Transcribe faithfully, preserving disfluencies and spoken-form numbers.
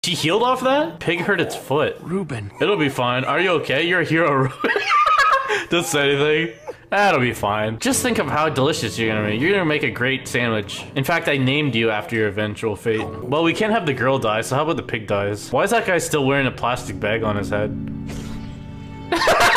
She healed off that? Pig hurt its foot. Reuben. It'll be fine. Are you okay? You're a hero, Reuben. Don't say anything. That'll be fine. Just think of how delicious you're gonna make. You're gonna make a great sandwich. In fact, I named you after your eventual fate. Well, we can't have the girl die, so how about the pig dies? Why is that guy still wearing a plastic bag on his head?